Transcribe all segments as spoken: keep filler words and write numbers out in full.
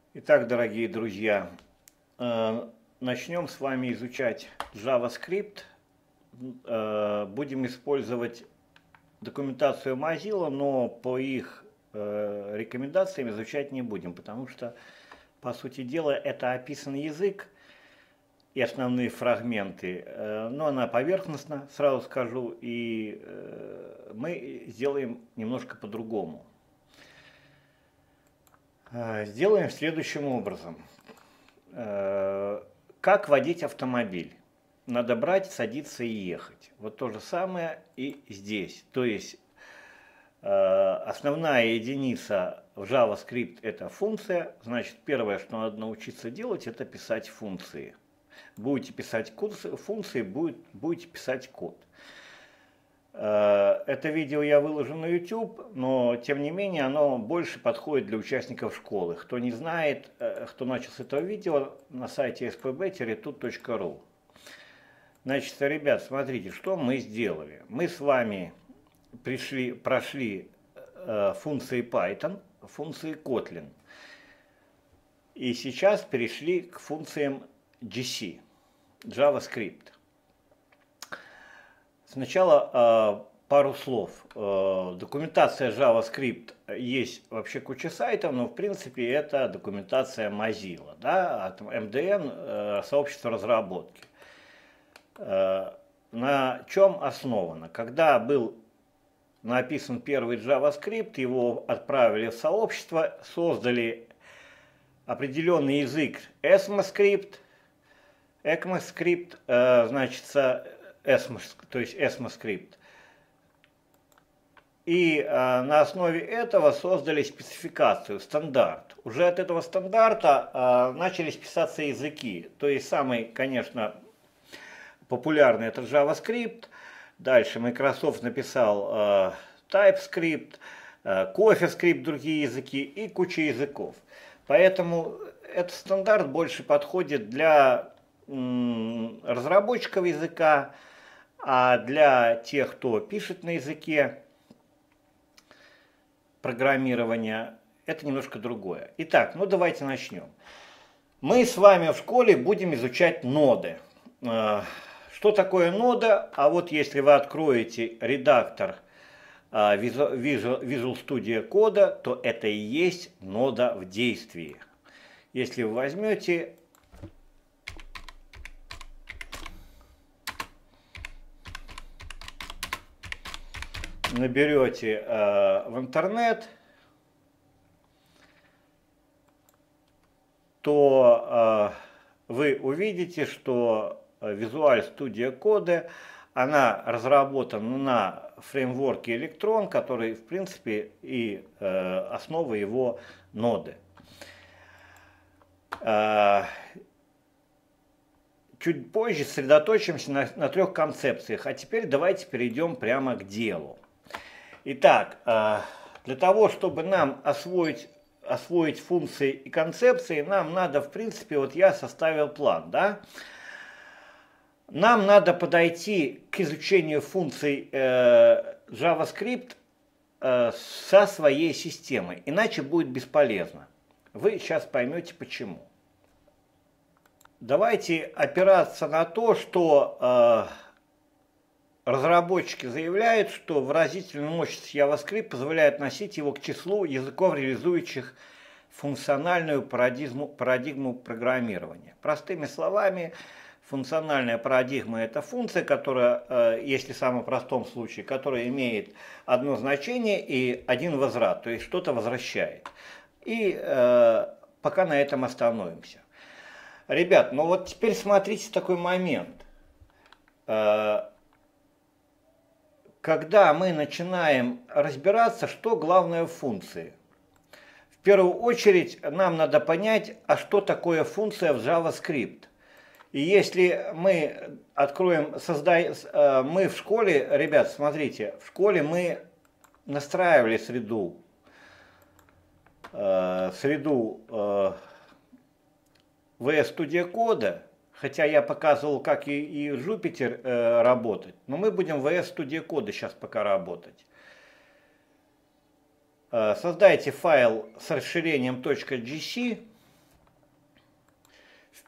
Итак, дорогие друзья, э, начнем с вами изучать JavaScript. Э, Будем использовать документацию Mozilla, но по их э, рекомендациям изучать не будем, потому что, по сути дела, это описанный язык и основные фрагменты, э, но она поверхностна, сразу скажу, и э, мы сделаем немножко по-другому. Сделаем следующим образом. Как водить автомобиль? Надо брать, садиться и ехать. Вот то же самое и здесь. То есть основная единица в JavaScript это функция. Значит, первое, что надо научиться делать, это писать функции. Будете писать функции, будете писать код. Это видео я выложу на YouTube, но тем не менее оно больше подходит для участников школы. Кто не знает, кто начал с этого видео, на сайте эс пи би тут точка ру. Значит, ребят, смотрите, что мы сделали. Мы с вами пришли, прошли функции Python, функции Kotlin. И сейчас перешли к функциям джи си, JavaScript. Сначала э, пару слов. Э, документация JavaScript есть вообще куча сайтов, но в принципе это документация Mozilla, да, от эм дэ эн, э, сообщества разработки. Э, на чем основано? Когда был написан первый JavaScript, его отправили в сообщество, создали определенный язык ECMAScript, ECMAScript, э, значит, то есть ECMAScript. И а, на основе этого создали спецификацию, стандарт. Уже от этого стандарта а, начались писаться языки. То есть самый, конечно, популярный это JavaScript. Дальше Microsoft написал а, TypeScript, а, CoffeeScript, другие языки и куча языков. Поэтому этот стандарт больше подходит для м, разработчиков языка, а для тех, кто пишет на языке программирования, это немножко другое. Итак, ну давайте начнем. Мы с вами в школе будем изучать ноды. Что такое нода? А вот если вы откроете редактор Visual Studio Code, то это и есть нода в действии. Если вы возьмете наберете э, в интернет, то э, вы увидите, что Visual Studio Code, она разработана на фреймворке Electron, который, в принципе, и э, основа его ноды. Э, чуть позже сосредоточимся на, на трех концепциях, а теперь давайте перейдем прямо к делу. Итак, для того, чтобы нам освоить, освоить функции и концепции, нам надо, в принципе, вот я составил план, да? Нам надо подойти к изучению функций э, JavaScript э, со своей системой, иначе будет бесполезно. Вы сейчас поймете почему. Давайте опираться на то, что э, разработчики заявляют, что выразительная мощность JavaScript позволяет относить его к числу языков, реализующих функциональную парадигму, парадигму программирования. Простыми словами, функциональная парадигма – это функция, которая, если в самом простом случае, которая имеет одно значение и один возврат, то есть что-то возвращает. И э, пока на этом остановимся. Ребят, ну вот теперь смотрите такой момент. Э, Когда мы начинаем разбираться, что главное в функции. В первую очередь нам надо понять, а что такое функция в JavaScript. И если мы откроем, создаем, мы в школе, ребят, смотрите, в школе мы настраивали среду, среду ви эс Studio Code. Хотя я показывал, как и, и Jupyter э, работать, но мы будем в ви эс Studio Code сейчас пока работать. Э, создайте файл с расширением .gc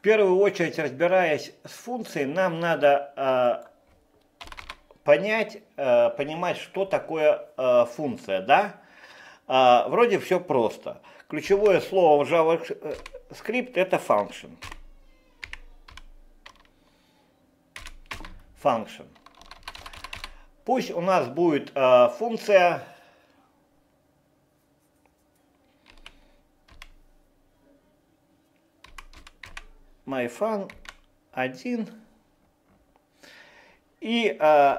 первую очередь, разбираясь с функцией, нам надо э, понять, э, понимать, что такое э, функция, да? Э, вроде все просто. Ключевое слово в JavaScript это function. Function. Пусть у нас будет э, функция myFun один. И э,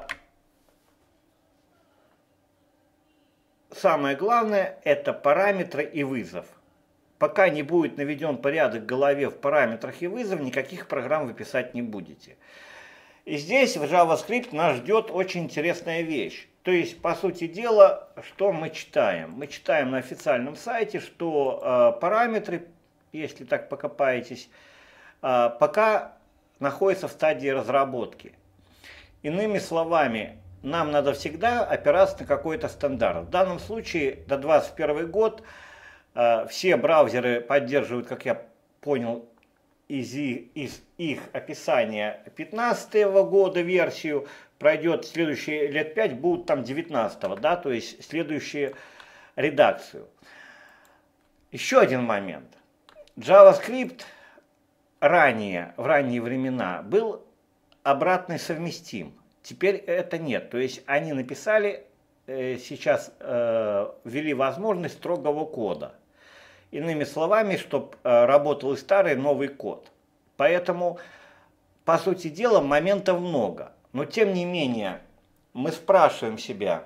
самое главное это параметры и вызов. Пока не будет наведен порядок в голове в параметрах и вызов, никаких программ вы писать не будете. И здесь в JavaScript нас ждет очень интересная вещь. То есть, по сути дела, что мы читаем? Мы читаем на официальном сайте, что э, параметры, если так покопаетесь, э, пока находятся в стадии разработки. Иными словами, нам надо всегда опираться на какой-то стандарт. В данном случае, до двадцать первый год, э, все браузеры поддерживают, как я понял, Из, из их описания пятнадцатого года версию, пройдет следующие лет пять, будут там девятнадцатого, да, то есть следующую редакцию. Еще один момент. JavaScript ранее, в ранние времена, был обратно совместим. Теперь это нет. То есть они написали, э, сейчас э, ввели возможность строгого кода. Иными словами, чтобы э, работал и старый, и новый код. Поэтому, по сути дела, моментов много. Но, тем не менее, мы спрашиваем себя,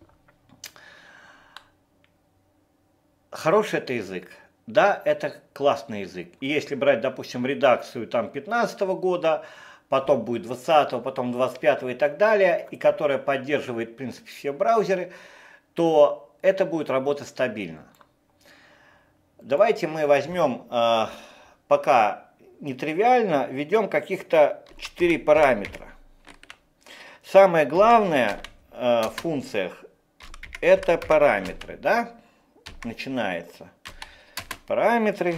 хороший это язык? Да, это классный язык. И если брать, допустим, редакцию там пятнадцатого года, потом будет двадцатого, потом двадцать пятого и так далее, и которая поддерживает, в принципе, все браузеры, то это будет работать стабильно. Давайте мы возьмем, э, пока нетривиально, введем каких-то четыре параметра. Самое главное э, в функциях это параметры, да? Начинается. Параметры,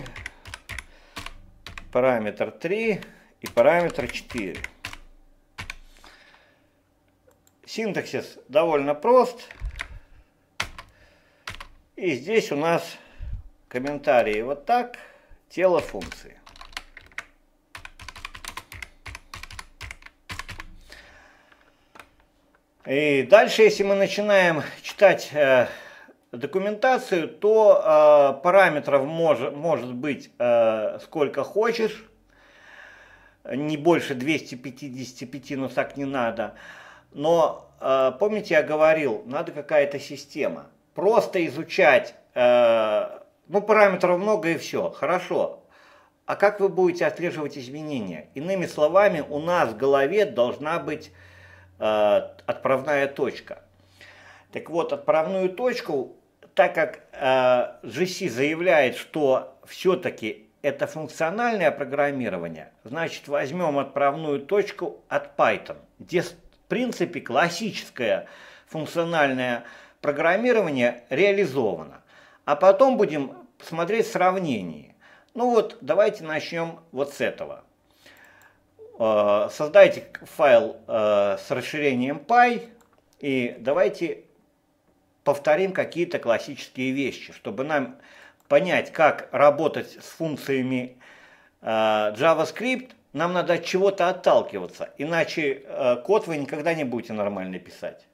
параметр три и параметр четыре. Синтаксис довольно прост. И здесь у нас комментарии вот так, тело функции. И дальше, если мы начинаем читать э, документацию, то э, параметров может, может быть э, сколько хочешь, не больше двухсот пятидесяти пяти, но так не надо. Но э, помните, я говорил, надо какая-то система. Просто изучать, э, ну параметров много и все, хорошо. А как вы будете отслеживать изменения? Иными словами, у нас в голове должна быть э, отправная точка. Так вот, отправную точку, так как э, джи си заявляет, что все-таки это функциональное программирование, значит, возьмем отправную точку от Python, где, в принципе, классическое функциональное программирование реализовано. А потом будем смотреть сравнение. Ну вот, давайте начнем вот с этого. Э, создайте файл э, с расширением пай и давайте повторим какие-то классические вещи, чтобы нам понять, как работать с функциями э, JavaScript. Нам надо от чего-то отталкиваться, иначе э, код вы никогда не будете нормально писать.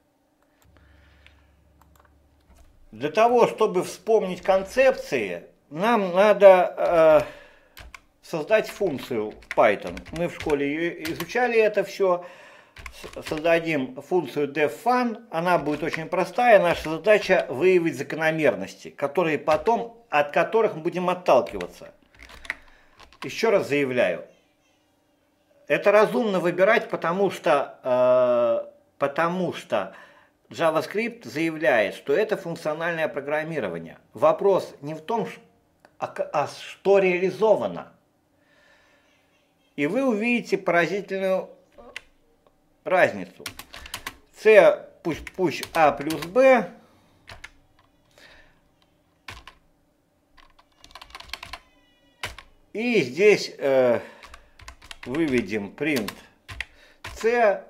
Для того, чтобы вспомнить концепции, нам надо э, создать функцию в Python. Мы в школе изучали это все. Создадим функцию defFun. Она будет очень простая. Наша задача выявить закономерности, которые потом, от которых мы будем отталкиваться. Еще раз заявляю. Это разумно выбирать, потому что, э, потому что JavaScript заявляет, что это функциональное программирование. Вопрос не в том, а, а что реализовано. И вы увидите поразительную разницу. C пусть, пусть A плюс B. И здесь э, выведем print c.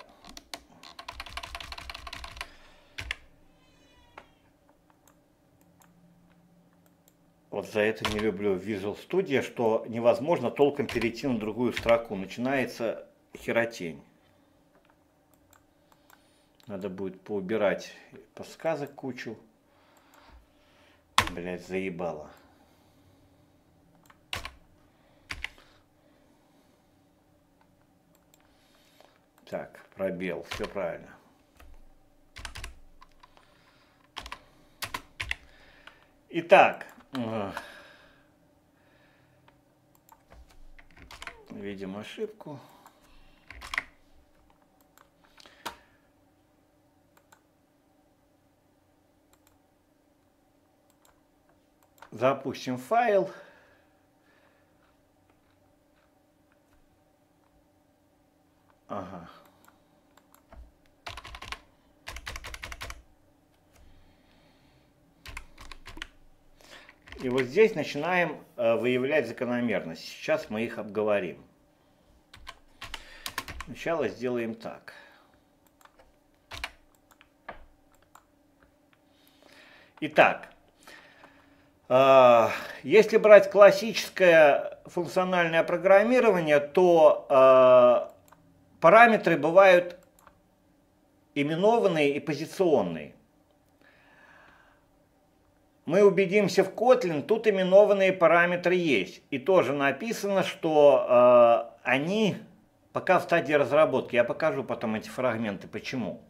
Вот за это не люблю в Visual Studio, что невозможно толком перейти на другую строку. Начинается херотень. Надо будет поубирать подсказок кучу. Блять, заебало. Так, пробел, все правильно. Итак, видим ошибку. Запустим файл. Ага. И вот здесь начинаем э, выявлять закономерности. Сейчас мы их обговорим. Сначала сделаем так. Итак, э, если брать классическое функциональное программирование, то э, параметры бывают именованные и позиционные. Мы убедимся в Kotlin, тут именованные параметры есть. И тоже написано, что э, они пока в стадии разработки. Я покажу потом эти фрагменты, почему.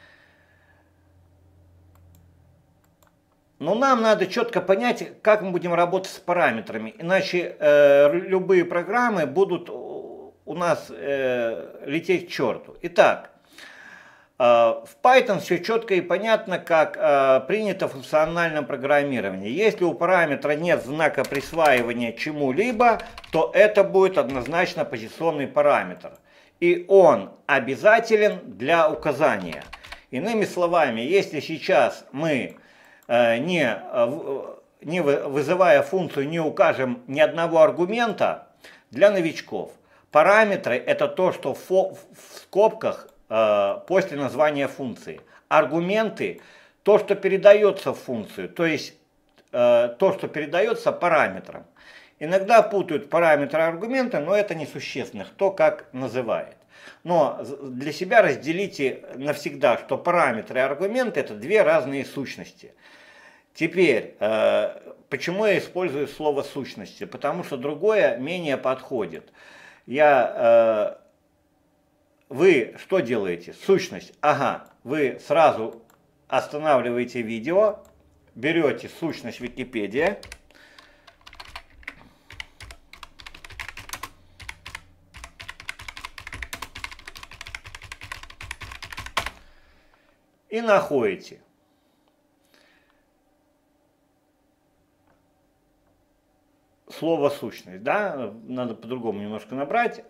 Но нам надо четко понять, как мы будем работать с параметрами. Иначе э, любые программы будут у нас э, лететь к черту. Итак. В Python все четко и понятно, как э, принято в функциональном программировании. Если у параметра нет знака присваивания чему-либо, то это будет однозначно позиционный параметр. И он обязателен для указания. Иными словами, если сейчас мы, э, не, э, не вызывая функцию, не укажем ни одного аргумента, для новичков параметры это то, что в, в скобках после названия функции. Аргументы – то, что передается в функцию, то есть э, то, что передается параметрам. Иногда путают параметры и аргументы, но это несущественно, кто как называет. Но для себя разделите навсегда, что параметры и аргументы – это две разные сущности. Теперь, э, почему я использую слово «сущности»? Потому что другое менее подходит. Я... Э, Вы что делаете? Сущность. Ага, вы сразу останавливаете видео, берете сущность Википедия, и находите. Слово сущность, да? Надо по-другому немножко набрать.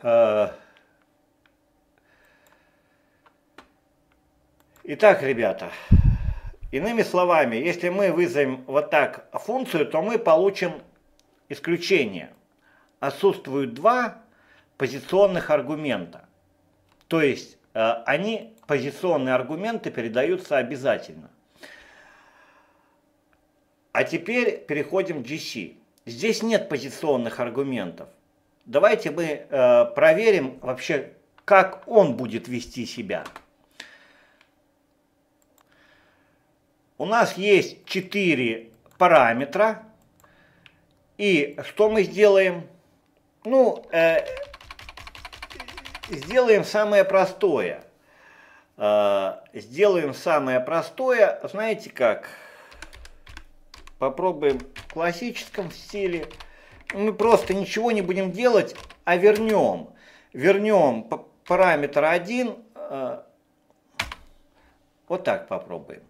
Итак, ребята, иными словами, если мы вызовем вот так функцию, то мы получим исключение. Отсутствуют два позиционных аргумента. То есть э, они, позиционные аргументы, передаются обязательно. А теперь переходим к джи си. Здесь нет позиционных аргументов. Давайте мы э, проверим вообще, как он будет вести себя. У нас есть четыре параметра. И что мы сделаем? Ну, э, сделаем самое простое. Э, сделаем самое простое. Знаете как? Попробуем в классическом стиле. Мы просто ничего не будем делать, а вернем. Вернем параметр один. Э, вот так попробуем.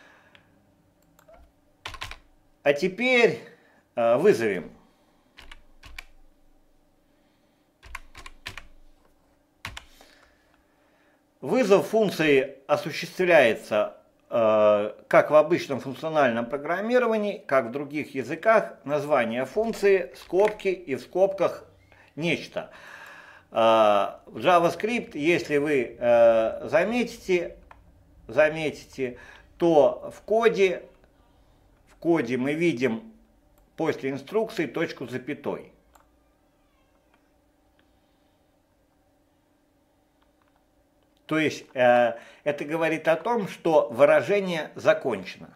А теперь э, вызовем. Вызов функции осуществляется э, как в обычном функциональном программировании, как в других языках. Название функции, скобки и в скобках нечто. В JavaScript, если вы заметите, заметите, то в коде, в коде мы видим после инструкции точку с запятой. То есть э, это говорит о том, что выражение закончено.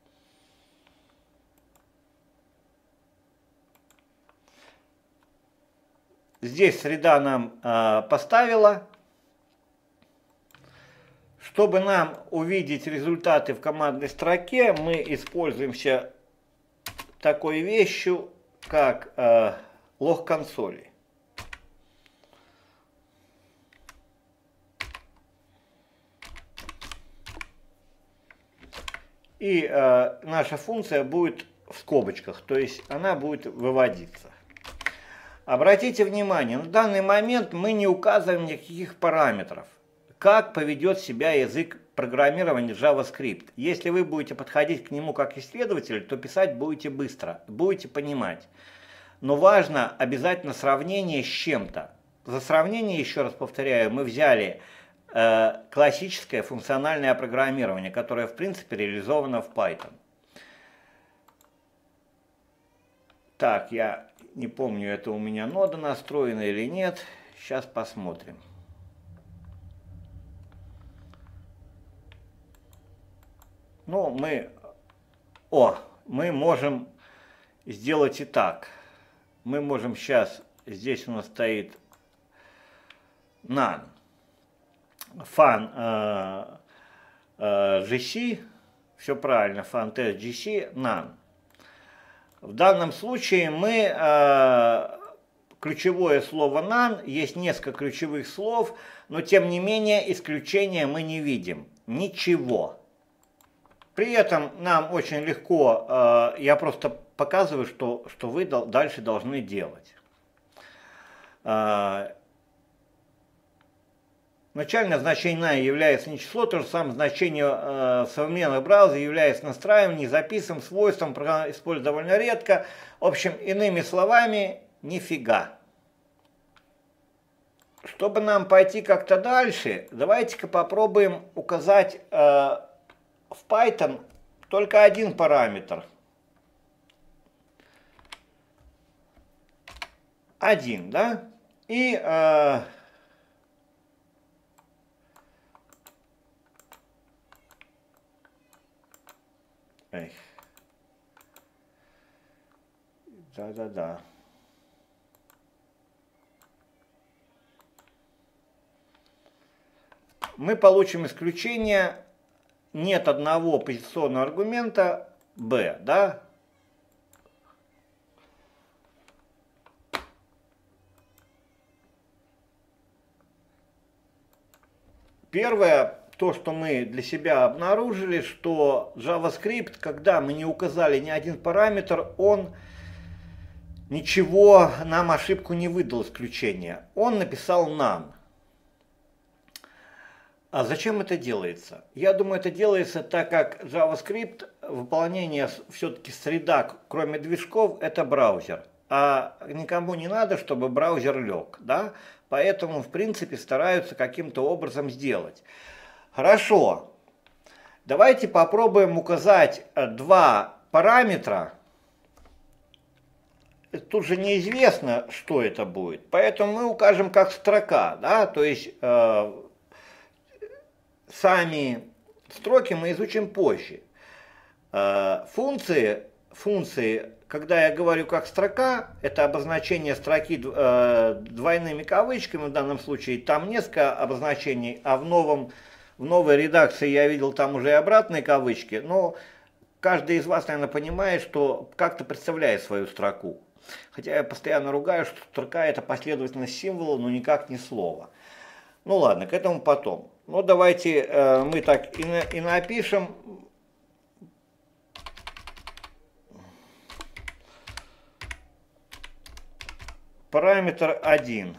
Здесь среда нам э, поставила. Чтобы нам увидеть результаты в командной строке, мы используемся такой вещью, как э, лог консоли. И э, наша функция будет в скобочках, то есть она будет выводиться. Обратите внимание, на данный момент мы не указываем никаких параметров, как поведет себя язык программирования JavaScript. Если вы будете подходить к нему как исследователь, то писать будете быстро, будете понимать. Но важно обязательно сравнение с чем-то. За сравнение, еще раз повторяю, мы взяли э, классическое функциональное программирование, которое в принципе реализовано в Python. Так, я не помню, это у меня нода настроена или нет. Сейчас посмотрим. Ну, мы, о, мы можем сделать и так. Мы можем сейчас, здесь у нас стоит none, fun э, э, джи си, все правильно, fun test джи си, none. В данном случае мы, э, ключевое слово none, есть несколько ключевых слов, но тем не менее исключения мы не видим. Ничего. При этом нам очень легко, э, я просто показываю, что, что вы дал, дальше должны делать. Э, начальное значение на является не число, то же самое значение э, современных браузеров является настраиванием, не записанным свойством, используется довольно редко. В общем, иными словами, нифига. Чтобы нам пойти как-то дальше, давайте-ка попробуем указать э, в Python только один параметр. Один, да? И э, да-да-да. Мы получим исключение. Нет одного позиционного аргумента b, да? Первое, то, что мы для себя обнаружили, что JavaScript, когда мы не указали ни один параметр, он ничего, нам ошибку не выдал исключения. Он написал none. А зачем это делается? Я думаю, это делается так, как JavaScript, выполнение все-таки среда, кроме движков, это браузер. А никому не надо, чтобы браузер лег, да? Поэтому, в принципе, стараются каким-то образом сделать. Хорошо. Давайте попробуем указать два параметра. Тут же неизвестно, что это будет. Поэтому мы укажем как строка, да? То есть э, сами строки мы изучим позже. Э, функции, функции, когда я говорю как строка, это обозначение строки э, двойными кавычками, в данном случае там несколько обозначений, а в, новом, в новой редакции я видел там уже и обратные кавычки, но каждый из вас, наверное, понимает, что как-то представляет свою строку. Хотя я постоянно ругаю, что строка это последовательность символов, но никак не слово. Ну ладно, к этому потом. Ну давайте э, мы так и, на, и напишем. Параметр один.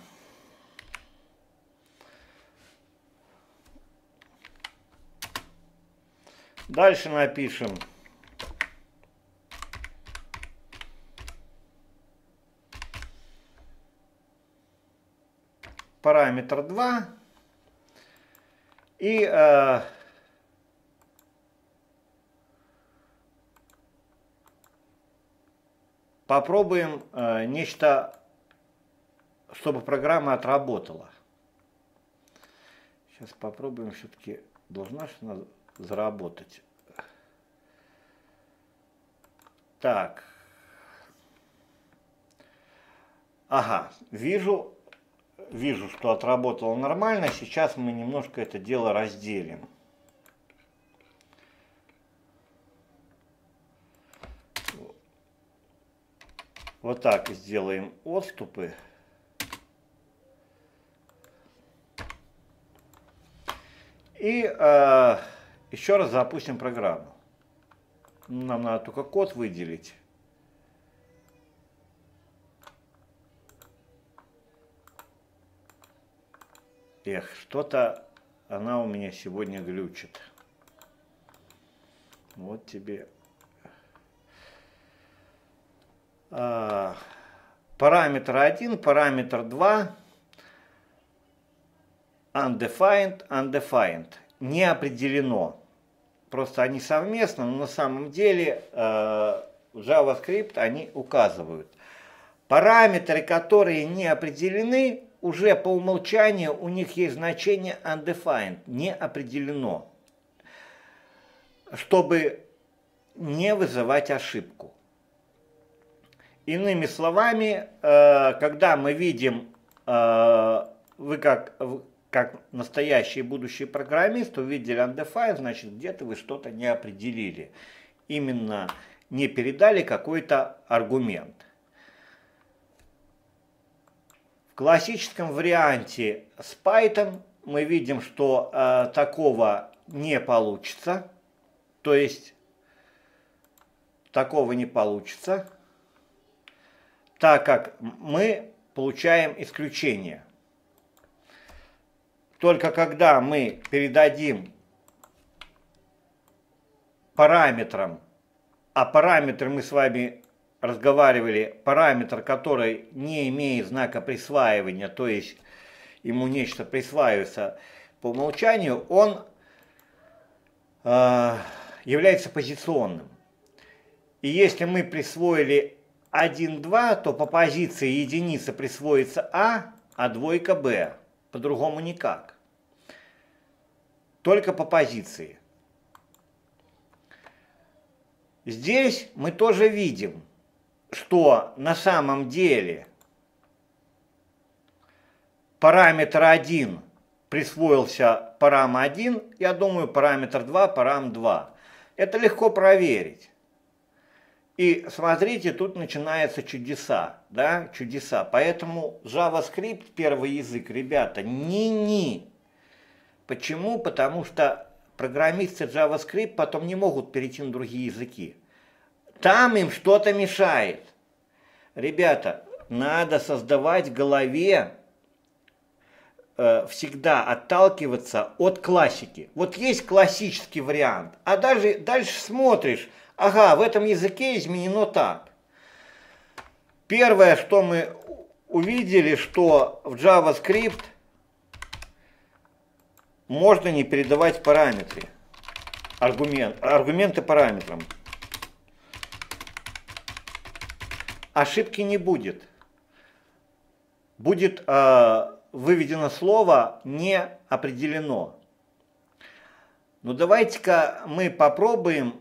Дальше напишем параметр два и э, попробуем э, нечто, чтобы программа отработала. Сейчас попробуем, все-таки должна же она заработать. Так. Ага, вижу, вижу, что отработало нормально. Сейчас мы немножко это дело разделим. Вот так сделаем отступы. И э, еще раз запустим программу. Нам надо только код выделить. Эх, что-то она у меня сегодня глючит. Вот тебе. А, параметр один, параметр два. Undefined, undefined. Не определено. Просто они совместно, но на самом деле э, в JavaScript они указывают. Параметры, которые не определены, уже по умолчанию у них есть значение undefined, не определено, чтобы не вызывать ошибку. Иными словами, э, когда мы видим, э, вы как, как настоящий и будущий программист увидели undefined, значит где-то вы что-то не определили, именно не передали какой-то аргумент. В классическом варианте с Python мы видим, что э, такого не получится, то есть такого не получится, так как мы получаем исключение. Только когда мы передадим параметрам, а параметры мы с вами разговаривали, параметр, который не имеет знака присваивания, то есть ему нечто присваивается по умолчанию, он э, является позиционным. И если мы присвоили один, два, то по позиции единица присвоится А, а двойка Б. По-другому никак. Только по позиции. Здесь мы тоже видим, что на самом деле параметр один присвоился парам один, я думаю, параметр два, парам два. Это легко проверить. И смотрите, тут начинаются чудеса, да, чудеса. Поэтому JavaScript, первый язык, ребята, ни-ни. Почему? Потому что программисты JavaScript потом не могут перейти на другие языки. Там им что-то мешает. Ребята, надо создавать в голове, э, всегда отталкиваться от классики. Вот есть классический вариант, а даже дальше смотришь, ага, в этом языке изменено так. Первое, что мы увидели, что в JavaScript можно не передавать параметры, аргумент, аргументы параметрам. Ошибки не будет. Будет э, выведено слово «не определено». Ну давайте-ка мы попробуем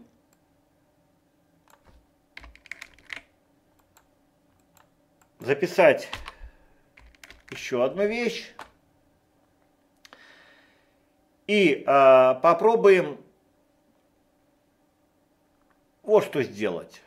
записать еще одну вещь и э, попробуем вот что сделать.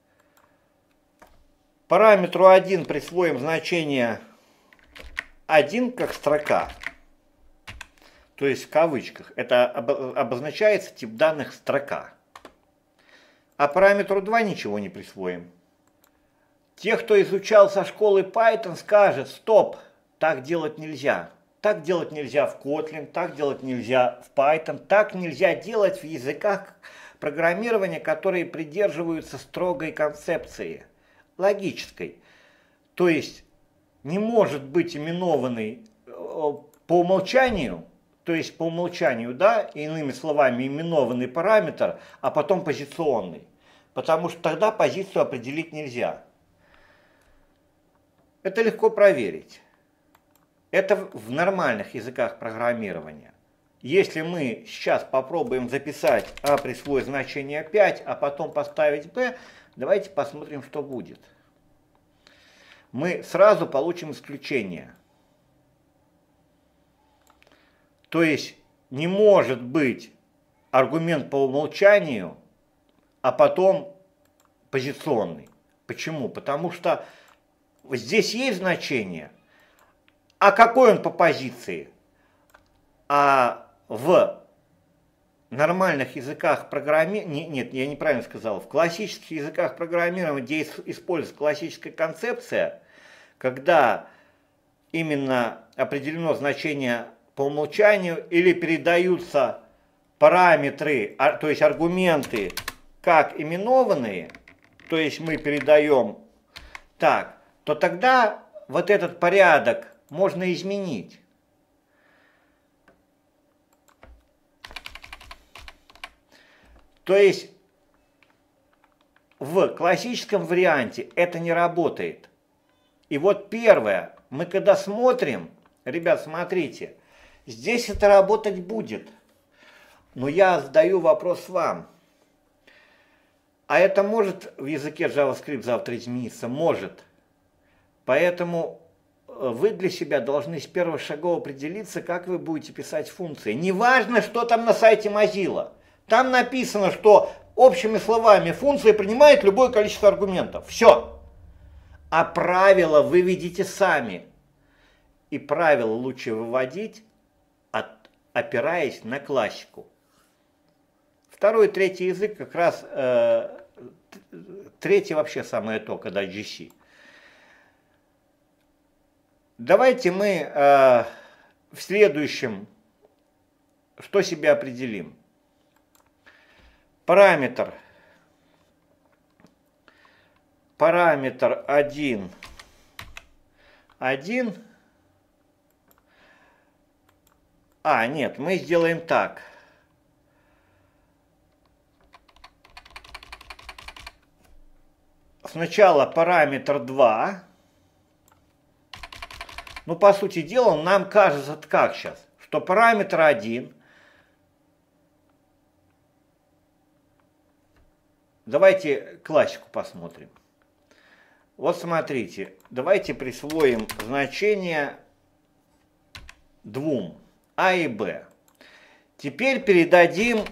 Параметру один присвоим значение один как строка, то есть в кавычках. Это обозначается тип данных строка. А параметру два ничего не присвоим. Те, кто изучал со школы Python, скажет: стоп, так делать нельзя. Так делать нельзя в Kotlin, так делать нельзя в Python, так нельзя делать в языках программирования, которые придерживаются строгой концепции, логической. То есть не может быть именованный по умолчанию, то есть по умолчанию, да, иными словами, именованный параметр, а потом позиционный. Потому что тогда позицию определить нельзя. Это легко проверить. Это в нормальных языках программирования. Если мы сейчас попробуем записать А присвоить значение пять, а потом поставить Б, давайте посмотрим, что будет. Мы сразу получим исключение. То есть не может быть аргумент по умолчанию, а потом позиционный. Почему? Потому что здесь есть значение, а какой он по позиции? А в нормальных языках программирования, нет, я неправильно сказал, в классических языках программирования, где используется классическая концепция, когда именно определено значение по умолчанию или передаются параметры, то есть аргументы, как именованные, то есть мы передаем так, то тогда вот этот порядок можно изменить. То есть в классическом варианте это не работает. И вот первое, мы когда смотрим, ребят, смотрите, здесь это работать будет. Но я задаю вопрос вам. А это может в языке JavaScript завтра измениться? Может. Поэтому вы для себя должны с первых шагов определиться, как вы будете писать функции. Неважно, что там на сайте Mozilla. Там написано, что общими словами функция принимает любое количество аргументов. Все. А правила вы видите сами. И правила лучше выводить, от, опираясь на классику. Второй и третий язык как раз, э, третий вообще самое то, когда джи си. Давайте мы э, в следующем, что себе определим. Параметр. Параметр один. один. А, нет, мы сделаем так. Сначала параметр два. Ну, по сути дела, нам кажется, как сейчас, что параметр один. Давайте классику посмотрим. Вот смотрите, давайте присвоим значение двум, А и Б. Теперь передадим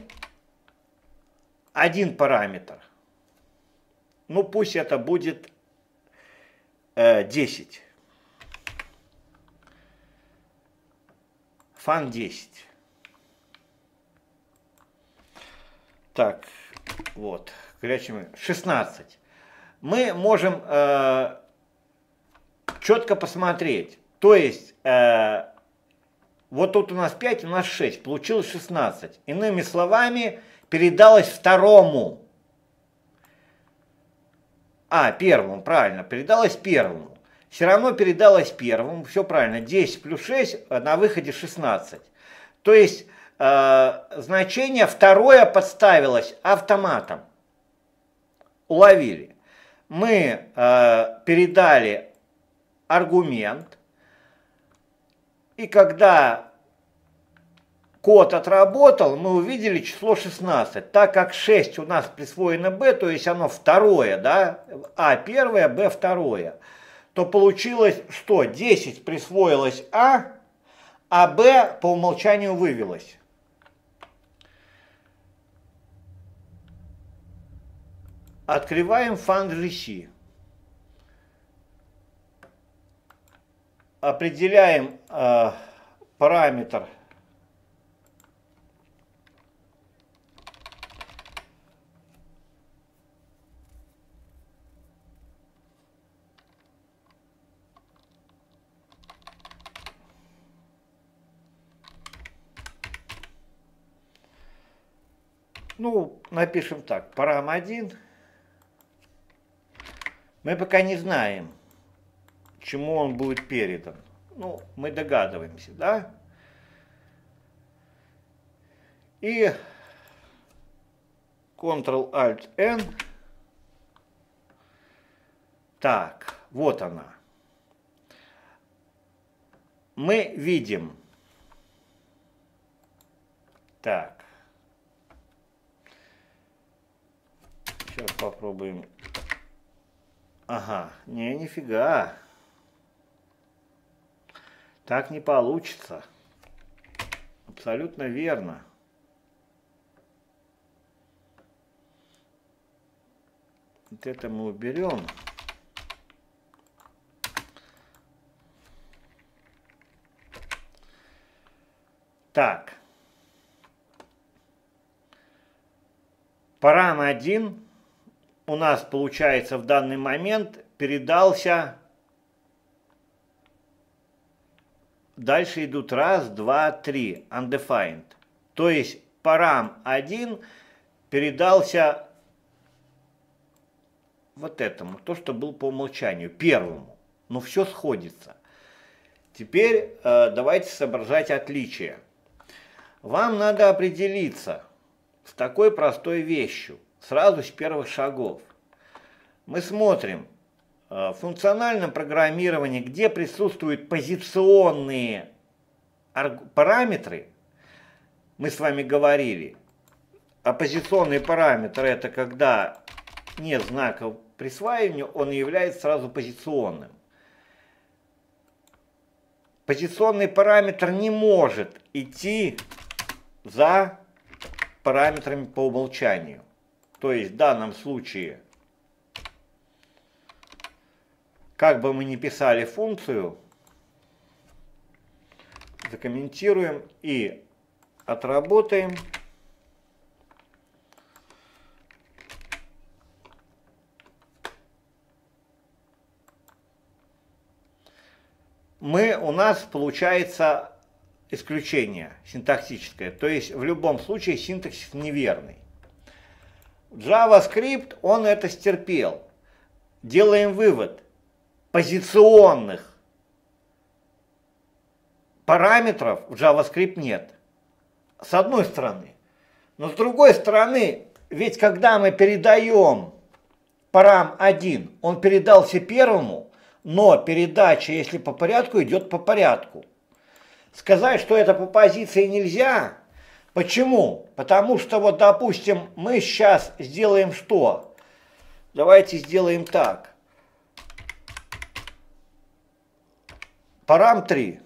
один параметр. Ну, пусть это будет э, десять. Фан десять. Так, вот, горячим шестнадцать. Мы можем э, четко посмотреть. То есть, э, вот тут у нас пять, у нас шесть, получилось шестнадцать. Иными словами, передалось второму. А, первому, правильно, передалось первому. Все равно передалось первому, все правильно, десять плюс шесть, на выходе шестнадцать. То есть, э, значение второе подставилось автоматом. Уловили. Мы э, передали аргумент, и когда код отработал, мы увидели число шестнадцать. Так как шесть у нас присвоено b, то есть оно второе, да, а первое, b второе, то получилось, что десять присвоилось а, а b по умолчанию вывелось. Открываем фан джи си. Определяем э, параметр ну, напишем так, парам один. Мы пока не знаем, чему он будет передан. Ну, мы догадываемся, да? И контрол-альт-эн. Так, вот она. Мы видим. Так. Сейчас попробуем. Ага, не, нифига. Так не получится. Абсолютно верно. Вот это мы уберем. Так. Парам один у нас, получается, в данный момент передался. Дальше идут раз, два, три. Undefined. То есть парам один передался вот этому, то, что был по умолчанию, первому. Но все сходится. Теперь э, давайте соображать отличия. Вам надо определиться с такой простой вещью, сразу с первых шагов. Мы смотрим э, в функциональном программировании, где присутствуют позиционные параметры. Мы с вами говорили, а позиционные параметры — это когда нет знаков присваивания, он является сразу позиционным. Позиционный параметр не может идти за параметрами по умолчанию. То есть в данном случае, как бы мы ни писали функцию, закомментируем и отработаем. Мы, у нас получается исключение синтаксическое, то есть в любом случае синтаксис неверный. JavaScript, он это стерпел. Делаем вывод. Позиционных параметров в JavaScript нет. С одной стороны. Но с другой стороны, ведь когда мы передаем парам один, он передался первому, но передача, если по порядку, идет по порядку. Сказать, что это по позиции нельзя. Почему? Потому что, вот, допустим, мы сейчас сделаем что? Давайте сделаем так. Парам три.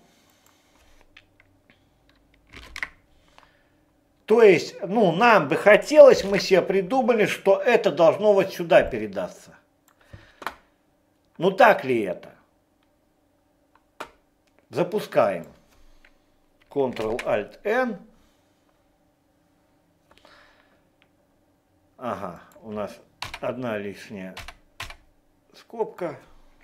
То есть, ну, нам бы хотелось, мы себе придумали, что это должно вот сюда передаться. Ну так ли это? Запускаем. контрол-альт-эн. Ага, у нас одна лишняя скобка.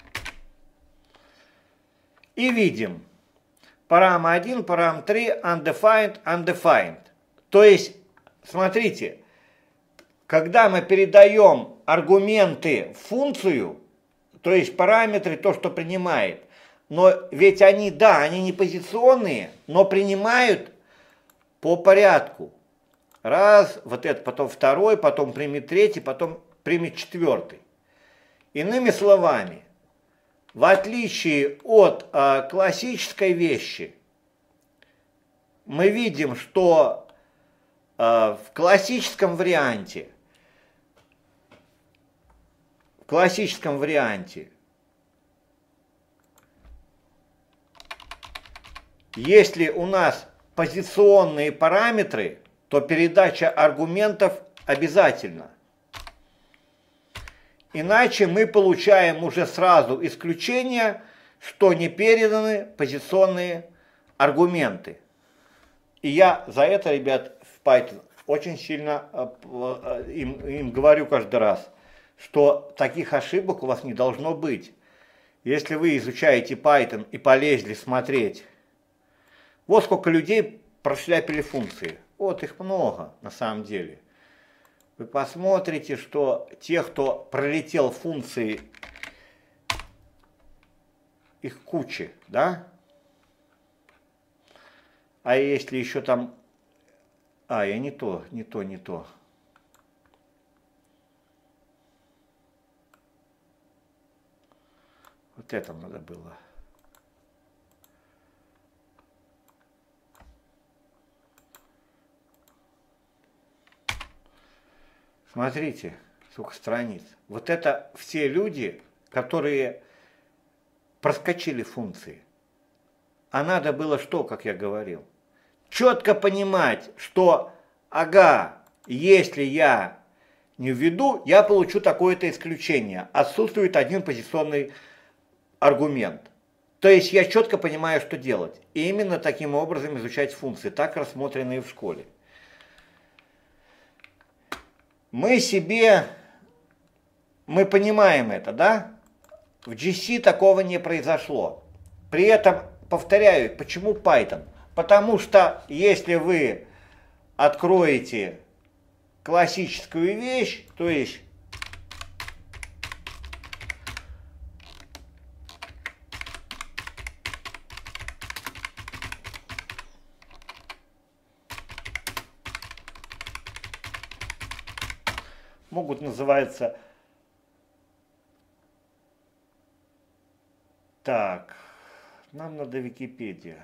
И видим. Парам один, парам три, undefined, undefined. То есть, смотрите, когда мы передаем аргументы в функцию, то есть параметры, то, что принимает, но ведь они, да, они не позиционные, но принимают по порядку. Раз, вот это, потом второй, потом примет третий, потом примет четвертый. Иными словами, в отличие от э, классической вещи, мы видим, что э, в классическом варианте в классическом варианте если у нас позиционные параметры, то передача аргументов обязательна. Иначе мы получаем уже сразу исключение, что не переданы позиционные аргументы. И я за это, ребят, в Python очень сильно им, им говорю каждый раз, что таких ошибок у вас не должно быть. Если вы изучаете Python и полезли смотреть, вот сколько людей прошляпили функции. Вот их много на самом деле. Вы посмотрите, что те, кто пролетел функции, их куча, да? А если еще там... А, я не то, не то, не то. Вот это надо было. Смотрите, сколько страниц. Вот это все люди, которые проскочили функции. А надо было что, как я говорил? Четко понимать, что, ага, если я не введу, я получу такое-то исключение. Отсутствует один позиционный аргумент. То есть я четко понимаю, что делать. И именно таким образом изучать функции, так рассмотренные в школе. Мы себе, мы понимаем это, да? В джи си такого не произошло. При этом, повторяю, почему Python? Потому что если вы откроете классическую вещь, то есть могут называться так, нам надо Википедия.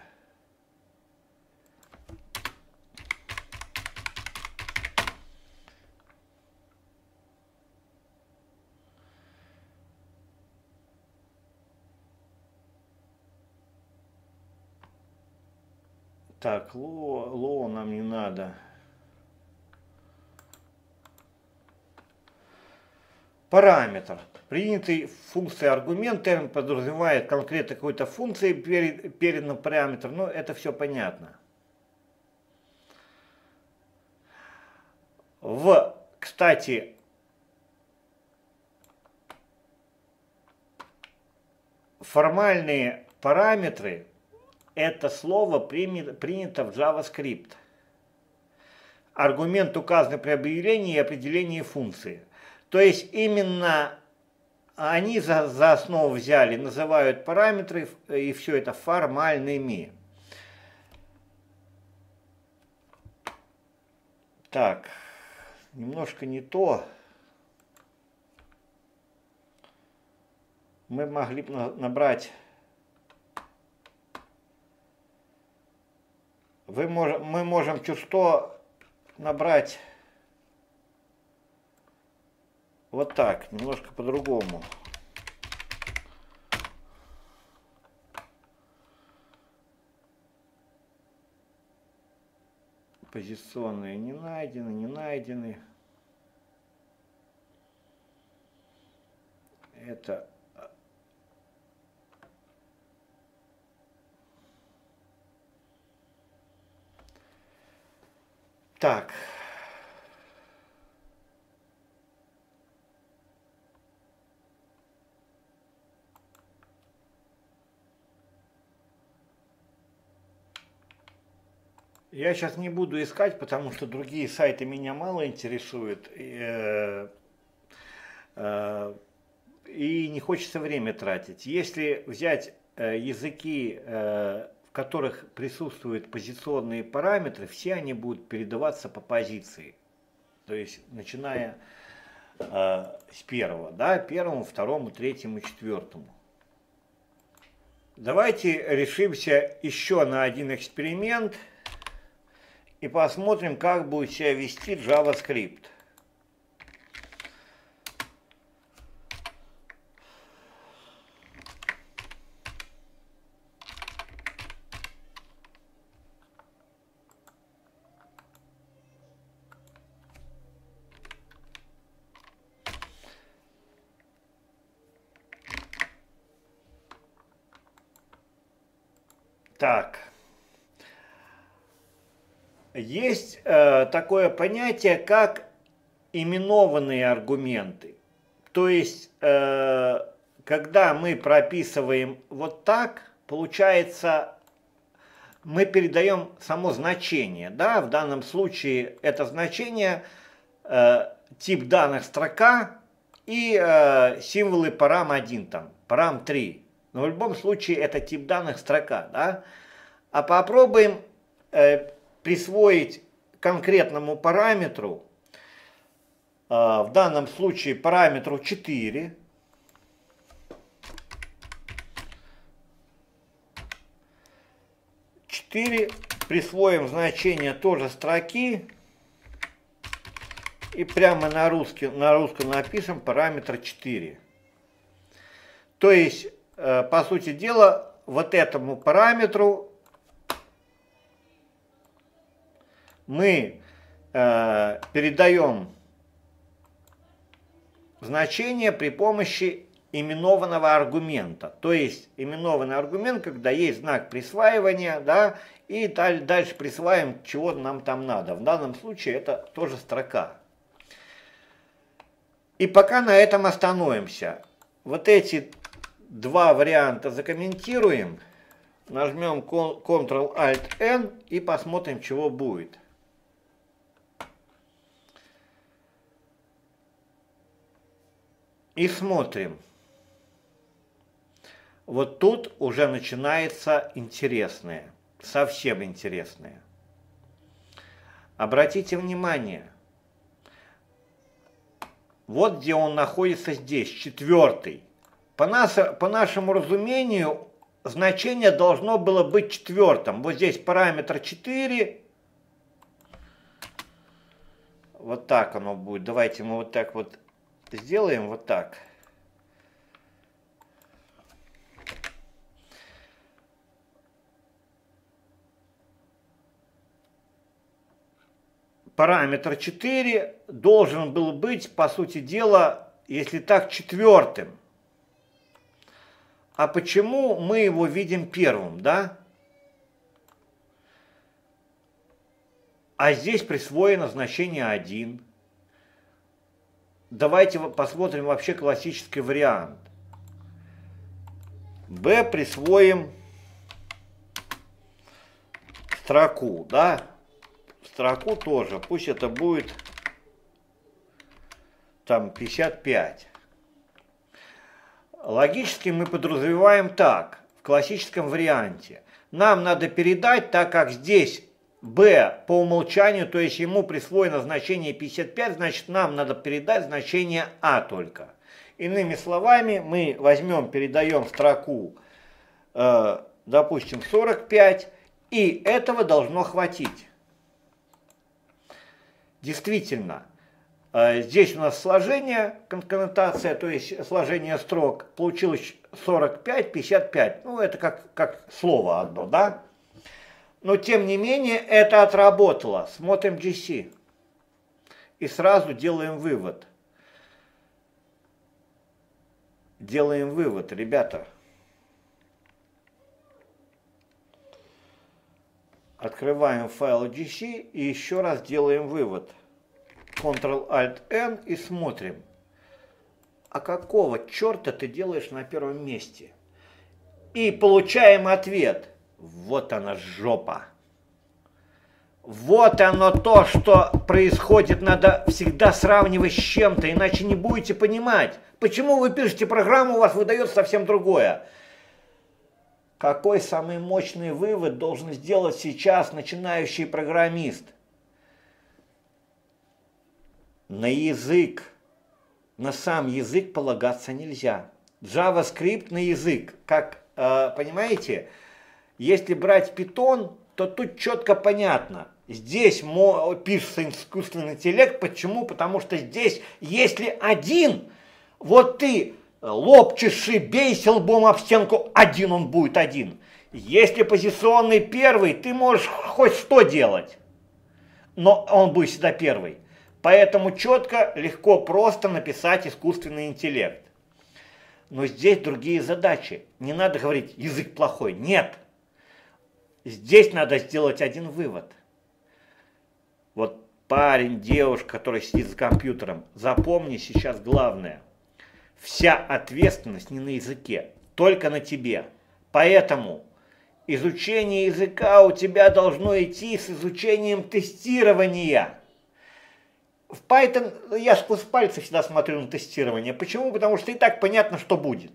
Так, ло, ло нам не надо. Параметр. Принятый функция аргумент термин подразумевает конкретно какой-то функции перед, передан параметр. Ну, это все понятно. В, кстати, формальные параметры, это слово принято в JavaScript. Аргумент указан при объявлении и определении функции. То есть именно они за, за основу взяли, называют параметры и все это формальными. Так, немножко не то. Мы могли бы набрать... Вы мож, мы можем чуть что набрать вот так, немножко по-другому. Позиционные не найдены, не найдены. Это... Так. Я сейчас не буду искать, потому что другие сайты меня мало интересуют. И, э, и не хочется время тратить. Если взять э, языки, э, в которых присутствуют позиционные параметры, все они будут передаваться по позиции. То есть, начиная э, с первого, да, первому, второму, третьему, четвертому. Давайте решимся еще на один эксперимент. И посмотрим, как будет себя вести JavaScript. Так. Есть э, такое понятие, как именованные аргументы. То есть, э, когда мы прописываем вот так, получается, мы передаем само значение. Да? В данном случае это значение, э, тип данных строка и э, символы парам один, там, парам три. Но в любом случае это тип данных строка. Да? А попробуем э, присвоить конкретному параметру, э, в данном случае параметру четыре, четыре, присвоим значение тоже строки и прямо на русском, на русском напишем параметр четыре. То есть, э, по сути дела, вот этому параметру мы э, передаем значение при помощи именованного аргумента. То есть именованный аргумент, когда есть знак присваивания, да, и дальше присваиваем, чего нам там надо. В данном случае это тоже строка. И пока на этом остановимся. Вот эти два варианта закомментируем. Нажмем контрол альт эн и посмотрим, чего будет. И смотрим. Вот тут уже начинается интересное, совсем интересное. Обратите внимание, вот где он находится здесь, четвертый. По, нас, по нашему разумению, значение должно было быть четвертым. Вот здесь параметр четыре. Вот так оно будет. Давайте мы вот так вот сделаем, вот так. Параметр четыре должен был быть, по сути дела, если так, четвертым. А почему мы его видим первым, да? А здесь присвоено значение один. Давайте посмотрим вообще классический вариант. B присвоим строку, да? Строку тоже, пусть это будет там пятьдесят пять. Логически мы подразумеваем так, в классическом варианте. Нам надо передать, так как здесь B по умолчанию, то есть ему присвоено значение пятьдесят пять, значит нам надо передать значение А только. Иными словами, мы возьмем, передаем строку, э, допустим, сорок пять, и этого должно хватить. Действительно, здесь у нас сложение, коннотация, то есть сложение строк, получилось сорок пять, пятьдесят пять. Ну, это как, как слово одно, да? Но, тем не менее, это отработало. Смотрим джи си. И сразу делаем вывод. Делаем вывод, ребята. Открываем файл джи си и еще раз делаем вывод. контрол альт эн и смотрим. А какого черта ты делаешь на первом месте? И получаем ответ. Вот она жопа. Вот оно то, что происходит. Надо всегда сравнивать с чем-то, иначе не будете понимать. Почему вы пишете программу, у вас выдает совсем другое. Какой самый мощный вывод должен сделать сейчас начинающий программист? На язык, на сам язык полагаться нельзя. JavaScript на язык, как, э, понимаете, если брать Python, то тут четко понятно. Здесь пишется искусственный интеллект. Почему? Потому что здесь, если один, вот ты лоб чеши, бейся лбом об стенку, один он будет один. Если позиционный первый, ты можешь хоть что делать, но он будет всегда первый. Поэтому четко, легко, просто написать искусственный интеллект. Но здесь другие задачи. Не надо говорить, язык плохой. Нет. Здесь надо сделать один вывод. Вот парень, девушка, который сидит за компьютером, запомни сейчас главное. Вся ответственность не на языке, только на тебе. Поэтому изучение языка у тебя должно идти с изучением тестирования. В Python я сквозь пальцы всегда смотрю на тестирование. Почему? Потому что и так понятно, что будет.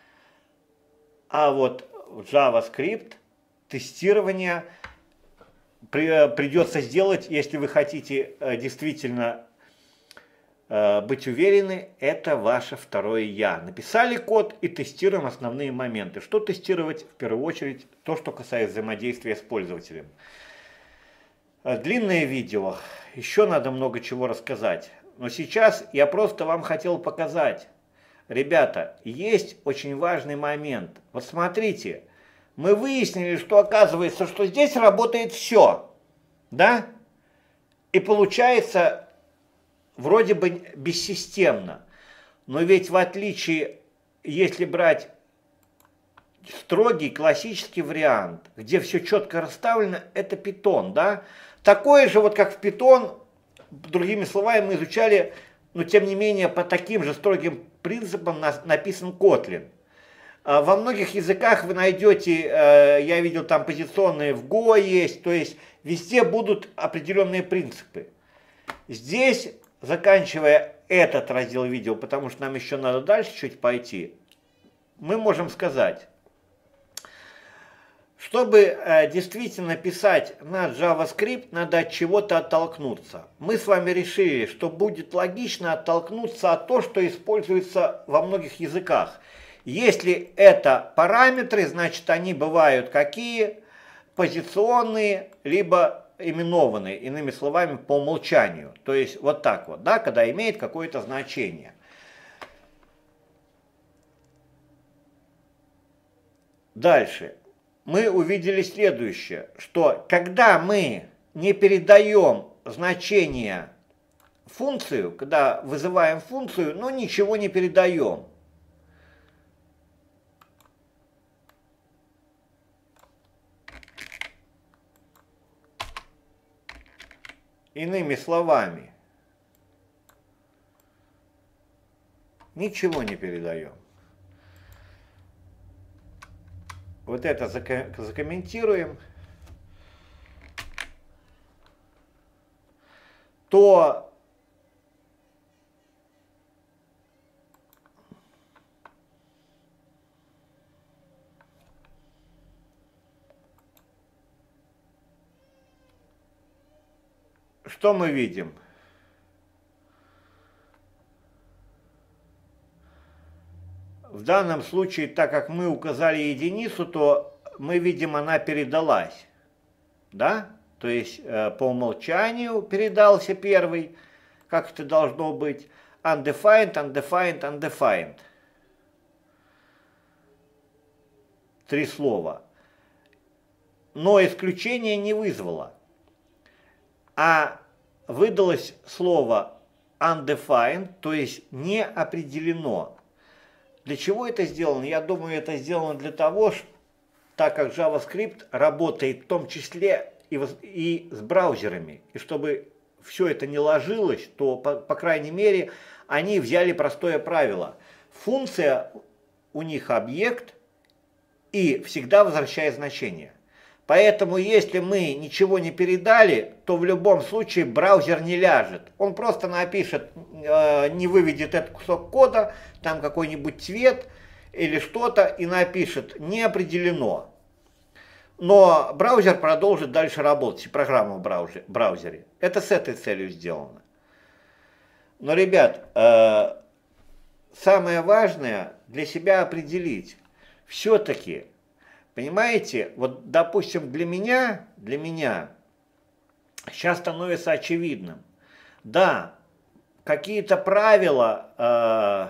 А вот в JavaScript тестирование при, придется сделать, если вы хотите э, действительно э, быть уверены, это ваше второе «я». Написали код и тестируем основные моменты. Что тестировать? В первую очередь то, что касается взаимодействия с пользователем. Длинное видео, еще надо много чего рассказать. Но сейчас я просто вам хотел показать. Ребята, есть очень важный момент. Вот смотрите, мы выяснили, что оказывается, что здесь работает все. Да? И получается вроде бы бессистемно. Но ведь в отличие, если брать строгий классический вариант, где все четко расставлено, это Python, да? Такое же, вот как в Python, другими словами, мы изучали, но тем не менее по таким же строгим принципам написан Kotlin. Во многих языках вы найдете, я видел там позиционные в Go есть, то есть везде будут определенные принципы. Здесь, заканчивая этот раздел видео, потому что нам еще надо дальше чуть пойти, мы можем сказать, чтобы э, действительно писать на JavaScript, надо от чего-то оттолкнуться. Мы с вами решили, что будет логично оттолкнуться от того, что используется во многих языках. Если это параметры, значит они бывают какие? Позиционные, либо именованные, иными словами, по умолчанию. То есть вот так вот, да, когда имеет какое-то значение. Дальше. Мы увидели следующее, что когда мы не передаем значение функцию, когда вызываем функцию, но ничего не передаем. Иными словами, ничего не передаем. Вот это закомментируем. То что мы видим? В данном случае, так как мы указали единицу, то мы видим, она передалась. Да? То есть э, по умолчанию передался первый, как это должно быть. Undefined, undefined, undefined. Три слова. Но исключение не вызвало. А выдалось слово undefined, то есть не определено. Для чего это сделано? Я думаю, это сделано для того, что, так как JavaScript работает в том числе и, и с браузерами, и чтобы все это не ложилось, то, по, по крайней мере, они взяли простое правило. Функция у них объект и всегда возвращает значение. Поэтому, если мы ничего не передали, то в любом случае браузер не ляжет. Он просто напишет, э, не выведет этот кусок кода, там какой-нибудь цвет или что-то, и напишет «не определено». Но браузер продолжит дальше работать, программа в браузере. Это с этой целью сделано. Но, ребят, э, самое важное для себя определить. Все-таки... Понимаете, вот, допустим, для меня, для меня сейчас становится очевидным. Да, какие-то правила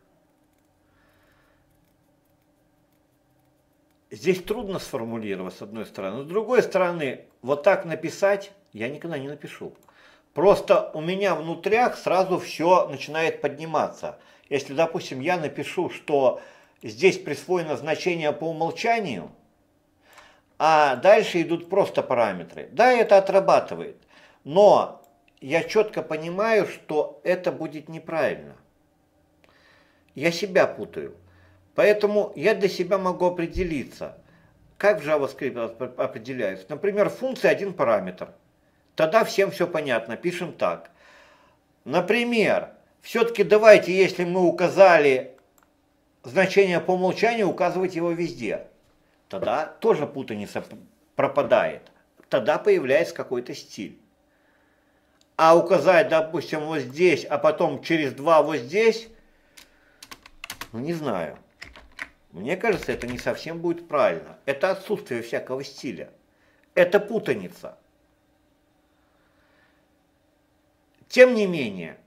э, здесь трудно сформулировать, с одной стороны. Но с другой стороны, вот так написать я никогда не напишу. Просто у меня внутрях сразу все начинает подниматься. Если, допустим, я напишу, что... Здесь присвоено значение по умолчанию, а дальше идут просто параметры. Да, это отрабатывает, но я четко понимаю, что это будет неправильно. Я себя путаю. Поэтому я для себя могу определиться, как в JavaScript определяется. Например, функция один параметр. Тогда всем все понятно, пишем так. Например, все-таки давайте, если мы указали... значение по умолчанию, указывать его везде. Тогда тоже путаница пропадает. тогда появляется какой-то стиль. А указать, допустим, вот здесь, а потом через два вот здесь, ну не знаю. Мне кажется, это не совсем будет правильно. Это отсутствие всякого стиля. Это путаница. Тем не менее,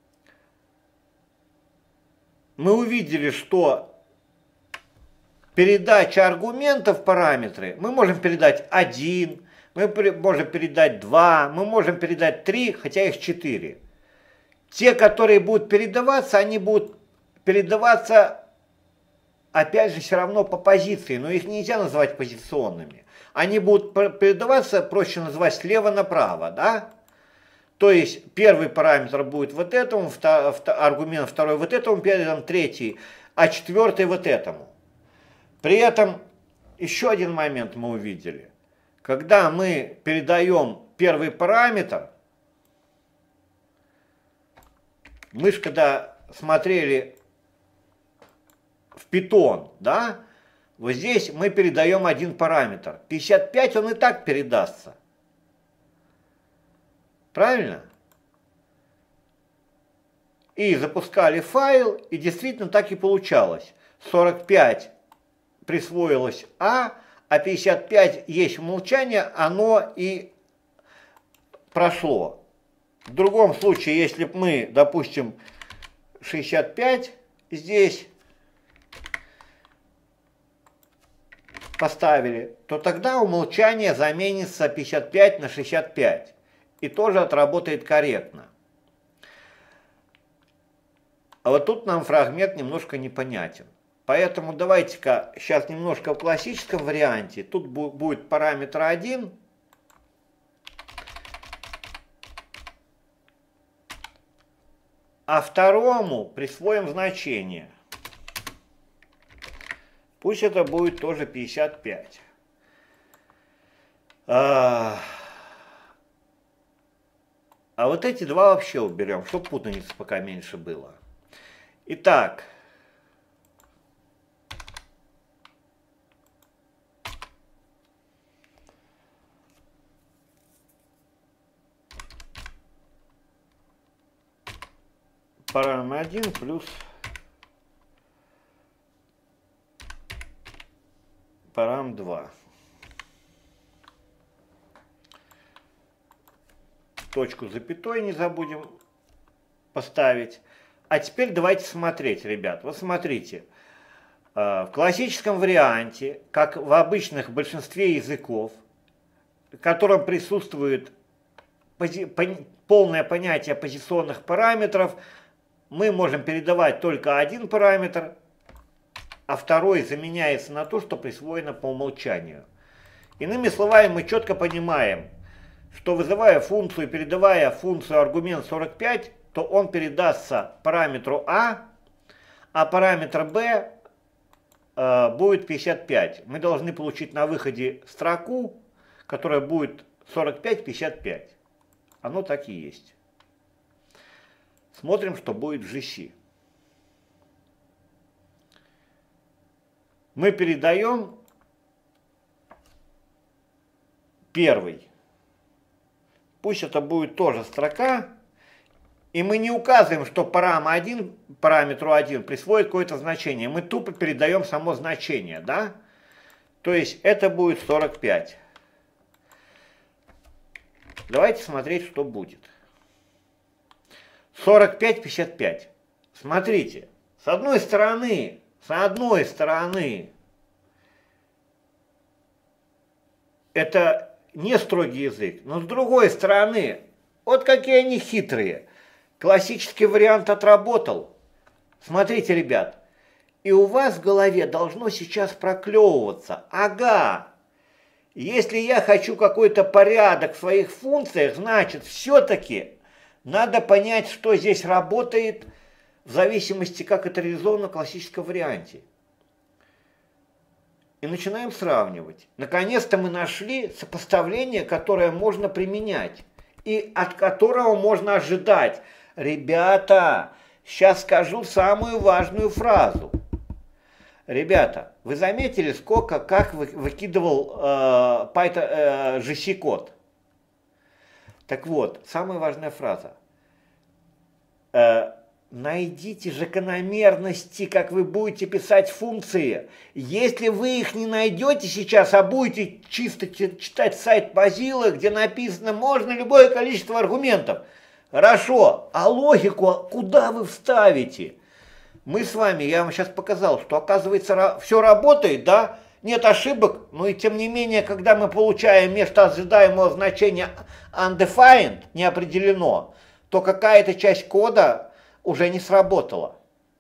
мы увидели, что передача аргументов в параметры, мы можем передать один, мы можем передать два, мы можем передать три, хотя их четыре. Те, которые будут передаваться, они будут передаваться, опять же, все равно по позиции, но их нельзя называть позиционными. Они будут передаваться, проще назвать слева направо, да? То есть первый параметр будет вот этому, втор, аргумент второй вот этому, передан третий, а четвертый вот этому. При этом еще один момент мы увидели. Когда мы передаем первый параметр, мы же когда смотрели в Python, да, вот здесь мы передаем один параметр. пятьдесят пять он и так передастся. Правильно? И запускали файл, и действительно так и получалось. сорок пять присвоилось А, а пятьдесят пять есть умолчание, оно и прошло. В другом случае, если бы мы, допустим, шестьдесят пять здесь поставили, то тогда умолчание заменится пятьдесят пять на шестьдесят пять. И тоже отработает корректно. А вот тут нам фрагмент немножко непонятен. Поэтому давайте-ка сейчас немножко в классическом варианте. Тут будет параметр один. А второму присвоим значение. Пусть это будет тоже пятьдесят пять. А, а вот эти два вообще уберем, чтобы путаницы пока меньше было. Итак. Парам один плюс парам два. Точку запятой не забудем поставить. А теперь давайте смотреть, ребят. Вот смотрите. В классическом варианте, как в обычных большинстве языков, в котором присутствует полное понятие позиционных параметров, мы можем передавать только один параметр, а второй заменяется на то, что присвоено по умолчанию. Иными словами, мы четко понимаем, что вызывая функцию, передавая функцию аргумент сорок пять, то он передастся параметру А, а параметр Б э, будет пятьдесят пять. Мы должны получить на выходе строку, которая будет сорок пять пятьдесят пять. Оно так и есть. Смотрим, что будет в джи си. Мы передаем первый. Пусть это будет тоже строка. И мы не указываем, что парам один, параметру один присвоит какое-то значение. Мы тупо передаем само значение, да? То есть это будет сорок пять. Давайте смотреть, что будет. сорок пять пятьдесят пять. Смотрите, с одной стороны, с одной стороны, это не строгий язык, но с другой стороны, вот какие они хитрые. Классический вариант отработал. Смотрите, ребят, и у вас в голове должно сейчас проклевываться. Ага, если я хочу какой-то порядок в своих функциях, значит, все-таки надо понять, что здесь работает, в зависимости, как это реализовано в классическом варианте. И начинаем сравнивать. Наконец-то мы нашли сопоставление, которое можно применять и от которого можно ожидать. Ребята, сейчас скажу самую важную фразу. Ребята, вы заметили, сколько, как вы, выкидывал э, Python, э, джи си-код? Так вот, самая важная фраза. Э, найдите закономерности, как вы будете писать функции. Если вы их не найдете сейчас, а будете чисто читать сайт Mozilla, где написано «можно любое количество аргументов», хорошо, а логику куда вы вставите? Мы с вами, я вам сейчас показал, что оказывается все работает, да, нет ошибок, но и тем не менее, когда мы получаем вместо ожидаемого значения undefined, не определено, то какая-то часть кода уже не сработала.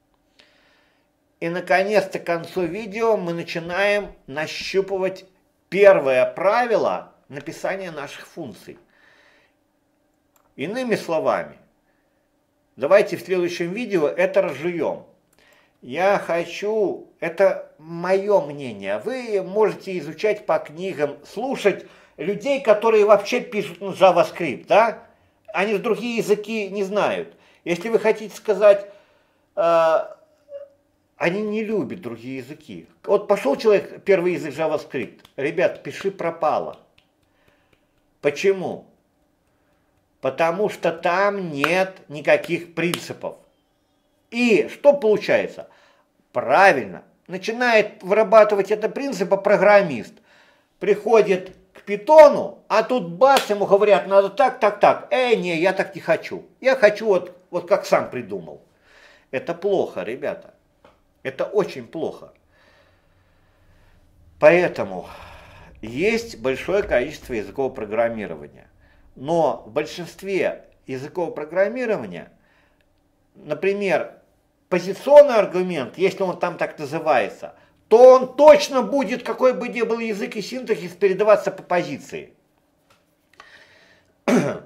И наконец-то к концу видео мы начинаем нащупывать первое правило написания наших функций. Иными словами, давайте в следующем видео это разжуем. Я хочу, это мое мнение, вы можете изучать по книгам, слушать людей, которые вообще пишут на JavaScript, да? Они другие языки не знают. Если вы хотите сказать, э, они не любят другие языки. Вот пошел человек, первый язык JavaScript, ребят, пиши пропало. Почему? Потому что там нет никаких принципов. И что получается? Правильно, начинает вырабатывать это принципы программист. Приходит к питону, а тут бац, ему говорят, надо так, так, так. Эй, не, я так не хочу. Я хочу вот, вот как сам придумал. Это плохо, ребята. Это очень плохо. Поэтому есть большое количество языков программирования. Но в большинстве языков программирования, например, позиционный аргумент, если он там так называется, то он точно будет, какой бы ни был язык и синтаксис, передаваться по позиции. К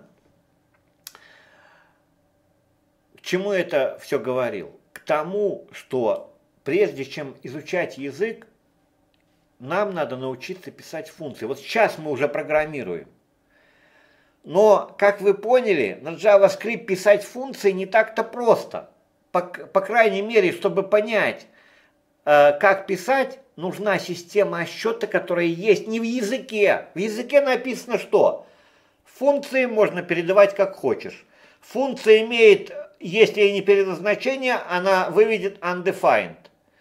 чему это все говорил? К тому, что прежде чем изучать язык, нам надо научиться писать функции. Вот сейчас мы уже программируем. Но, как вы поняли, на JavaScript писать функции не так-то просто. По, по крайней мере, чтобы понять, э, как писать, нужна система счета, которая есть не в языке. В языке написано что? Функции можно передавать как хочешь. Функция имеет, если и не предназначение, она выведет undefined.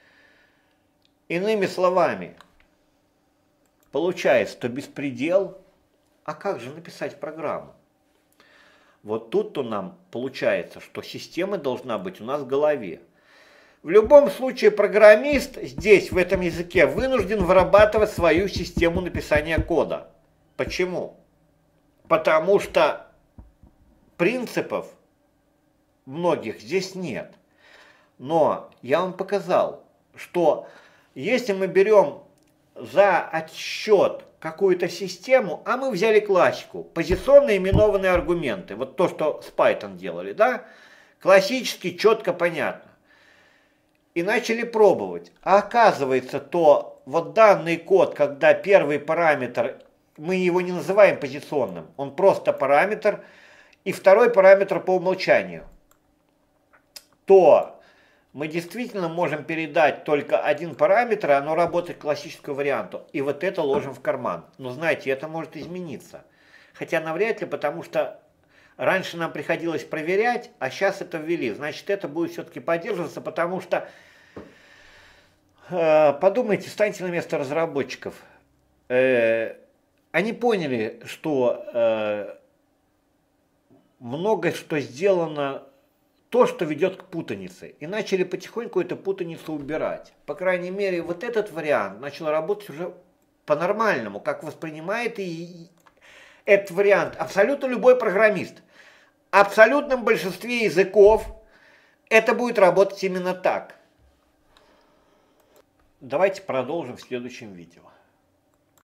Иными словами, получается, что беспредел. А как же написать программу? Вот тут-то нам получается, что система должна быть у нас в голове. В любом случае программист здесь, в этом языке, вынужден вырабатывать свою систему написания кода. Почему? Потому что принципов многих здесь нет. Но я вам показал, что если мы берем за отсчет какую-то систему, а мы взяли классику, позиционно именованные аргументы, вот то, что с Python делали, да, классически, четко, понятно. И начали пробовать. А оказывается, то вот данный код, когда первый параметр, мы его не называем позиционным, он просто параметр, и второй параметр по умолчанию, то мы действительно можем передать только один параметр, и оно работает классическому варианту. И вот это ложим в карман. Но знаете, это может измениться. Хотя навряд ли, потому что раньше нам приходилось проверять, а сейчас это ввели. Значит, это будет все-таки поддерживаться, потому что, э, подумайте, встаньте на место разработчиков. Э, они поняли, что э, многое, что сделано, то, что ведет к путанице. И начали потихоньку эту путаницу убирать. По крайней мере, вот этот вариант начал работать уже по-нормальному, как воспринимает и этот вариант абсолютно любой программист. В абсолютном большинстве языков это будет работать именно так. Давайте продолжим в следующем видео.